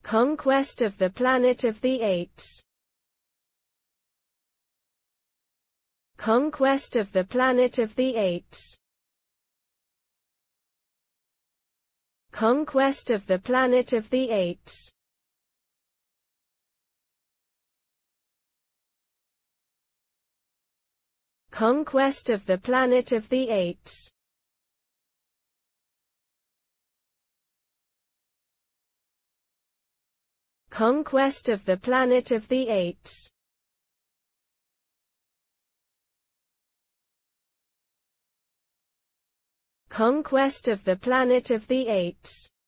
Conquest of the Planet of the Apes. Conquest of the Planet of the Apes. Conquest of the Planet of the Apes. Conquest of the Planet of the Apes. Conquest of the Planet of the Apes. Conquest of the Planet of the Apes.